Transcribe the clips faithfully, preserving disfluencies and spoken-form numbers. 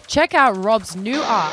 Check out Rob's new art.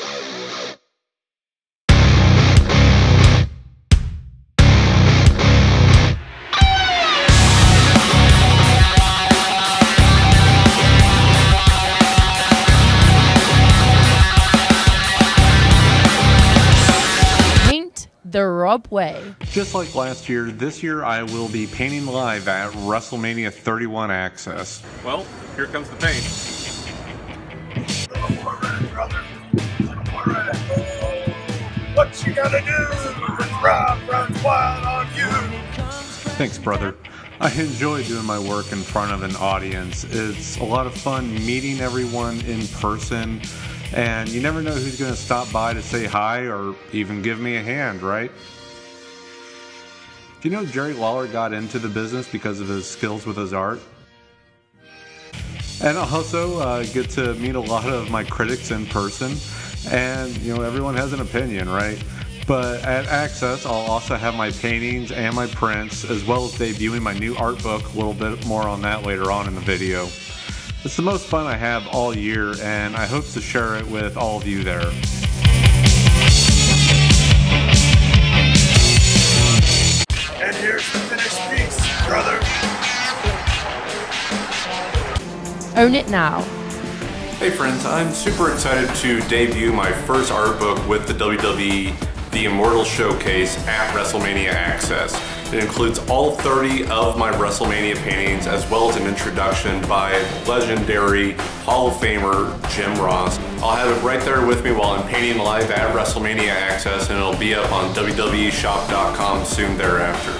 Paint the Rob way. Just like last year, this year I will be painting live at WrestleMania thirty-one Access. Well, here comes the paint. Little more red, brother. Little more red. What you gotta do when Rob runs wild on you? Thanks, brother. I enjoy doing my work in front of an audience. It's a lot of fun meeting everyone in person, and you never know who's going to stop by to say hi or even give me a hand, right? Do you know Jerry Lawler got into the business because of his skills with his art? And also uh, get to meet a lot of my critics in person, and you know, everyone has an opinion, right? But at Access, I'll also have my paintings and my prints, as well as debuting my new art book. A little bit more on that later on in the video. It's the most fun I have all year, and I hope to share it with all of you there. And here's the finished piece, brother. Own it now. Hey friends, I'm super excited to debut my first art book with the W W E The Immortal Showcase at WrestleMania Access. It includes all thirty of my WrestleMania paintings, as well as an introduction by legendary Hall of Famer Jim Ross. I'll have it right there with me while I'm painting live at WrestleMania Access, and it'll be up on W W E shop dot com soon thereafter.